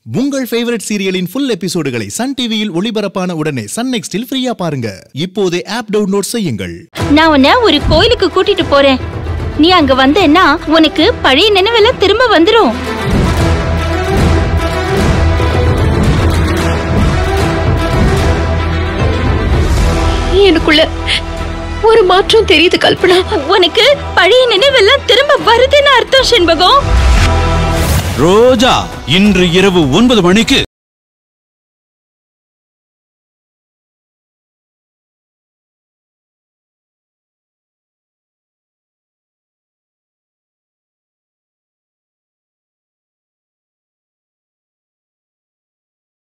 உங்கள் ஃபேவரட் சீரியலின் ஃபுல் எபிசோடுகளை சன் டிவியில் ஒளிபரப்பான உடனே Sun NXTல் ஃப்ரீயா பாருங்க. இப்போதே ஆப் டவுன்லோட் செய்யுங்கள். நான் உன்னை ஒரு கோயிலுக்கு கூட்டிட்டு போறேன். நீ அங்க வந்தேன்னா உனக்கு பழைய நினைவெல்லாம் திரும்ப வந்துரும். எனக்குள்ள ஒரு மாற்றம் தெரியுது கல்பனா. உனக்கு பழைய நினைவெல்லாம் திரும்ப வருதுன்னு அர்த்தம் செண்பகம். ரோஜா இன்று இரவு 9 மணிக்கு